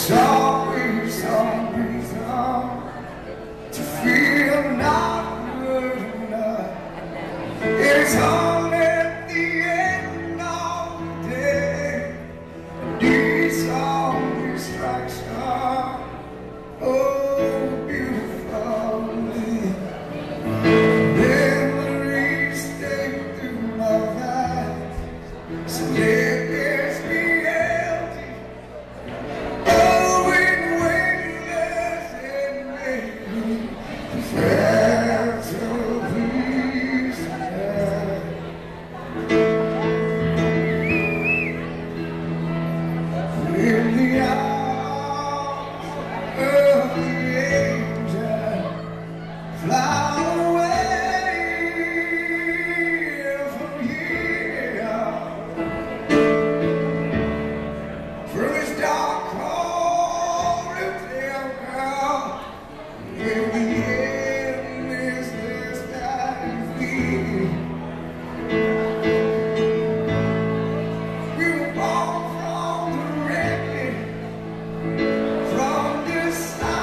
to feel not good enough. It's only at the end of the day, need some distraction. Oh, beautiful memories stay through my eyes. So let this be empty. Oh, in weightless and maybe fair to please tonight. In the arms of the angel, fly away from here, from this dark corridor. In the end, is this that you feel? We were born from the wreckage, from this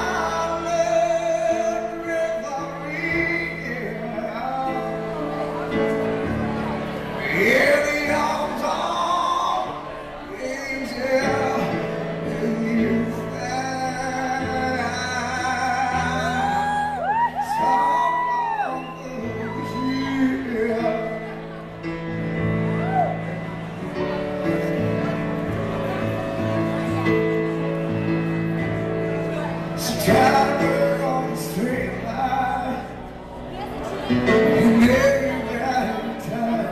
silent reverie. In the arms of the angel, and you find someone here. She tried to work on the straight line. You never got time.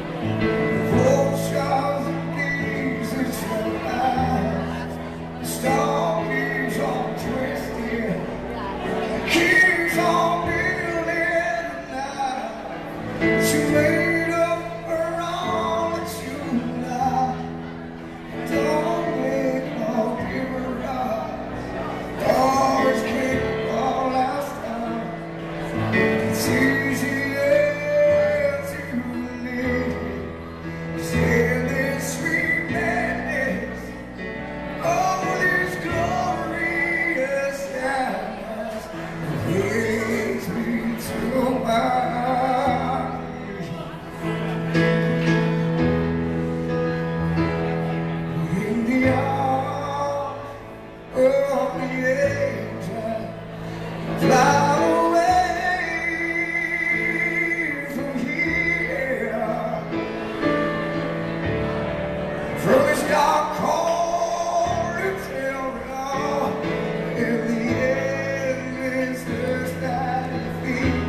Oceans and days that your eyes. The star keeps on twisting. Keeps on building tonight. She made up her own that you lie. Don't make no give up. Always keep all last time. It's easier to live. Say this sweet madness. Oh, this glorious sadness brings me to my knees. In the arms of the angel, fly away from here, from this dark corridor. In the end, it's just that you feel.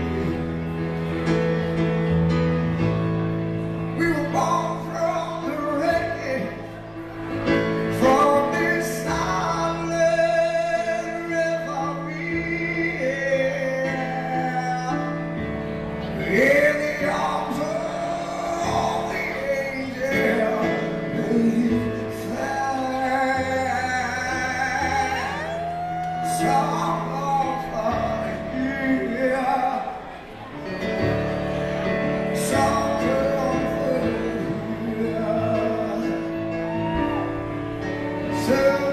We were born from the wreckage, from this silent reverie. In the arms of the angel, may you find someone here, some comfort here. So